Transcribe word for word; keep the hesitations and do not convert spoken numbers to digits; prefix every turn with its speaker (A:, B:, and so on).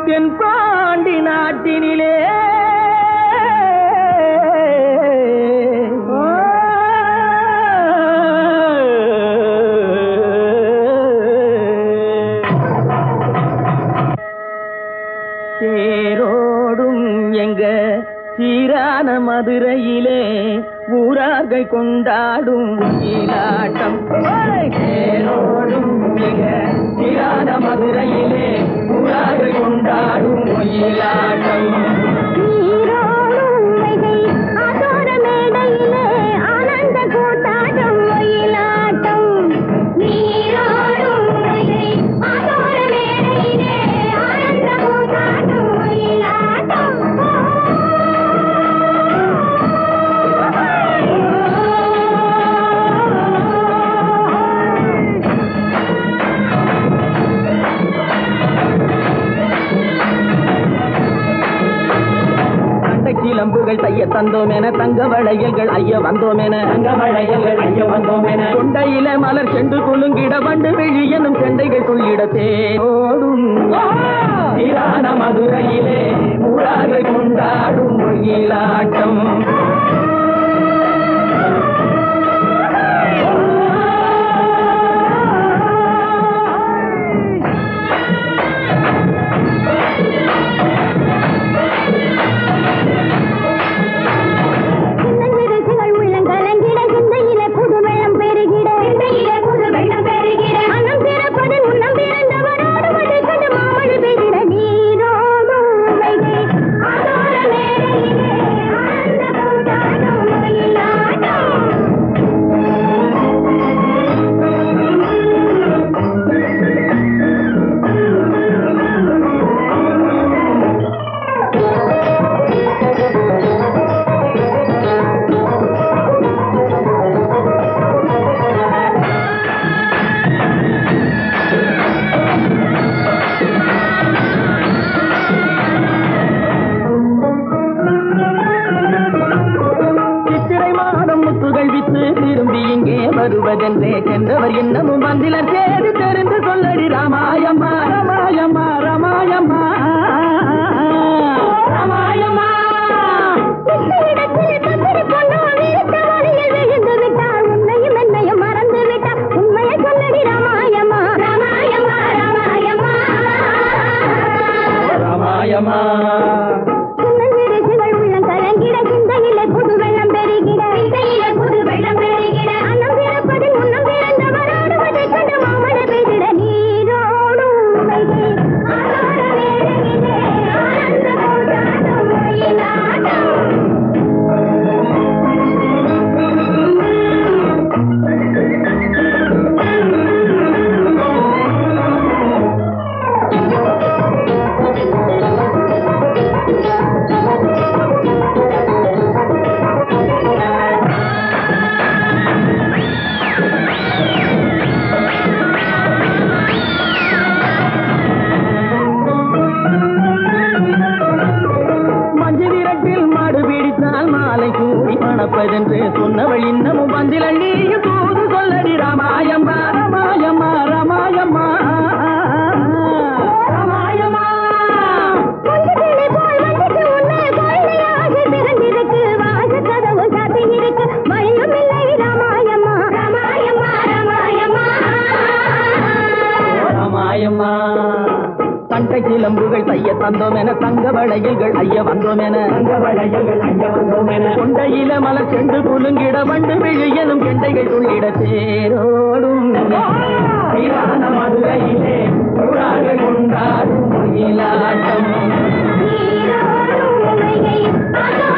A: தென்பாண்டி நாட்டினிலே தேரோடும் எங்க சீரான மதுரையிலே ஊரார்கள் கொண்டாடும் ஒயிலாட்டம். தேரோடும் எங்க சீரான மதுரையிலே ஊரார்கள் கொண்டாடும் ஒயிலாட்டம். ஆனந்த கூத்தாட்டம் ஒயிலாட்டம். கிளம்புகள் தைய தந்தோம் என தங்க வளையல்கள் ஐய வந்தோம் என தங்க வளையல்கள் ஐய வந்தோம் என கொண்டையில மலர் சென்று குலுங்கிட வண்டு விழி எனும் செண்டைகள் கொள்ளிட தேரோடும் சீரான மதுரையிலே ஊரார்கள் கொண்டாடும் ஒயிலாட்டம். வருவதென்றே சென்றவர் இன்னமும் வந்திலர் சேது தெரிந்து சொல்லடி ராமாயம்மா ராமாயம்மா ராமாயம்மா ராமாயம்மா. உன்னையும் என்னையும் மறந்து விட்டார் உண்மையை சொல்லடி ராமாயம்மா ராமாயம்மா ராமாயம்மா ராமாயம்மா. சொன்னவள் இன்னமும் வந்திலள் நீயும் தூது சொல்லடி ராமாயம்மா ராமாயம்மா ராமாயம்மா ராமாயம்மா. ராமாயம்மா. தண்டை கிளம்புகள் தைய தந்தோம் என தங்க வளையல்கள் ஐய வந்தோம் என தங்க வளையல்கள் ஐய வந்தோம் என கொண்டையில மலர் சென்று குலுங்கிட வண்டு விழி எனும் கெண்டைகள் துள்ளிட தேரோடும் சீரான மதுரையிலே ஊரார்கள் கொண்டாடும் ஒயிலாட்டம்.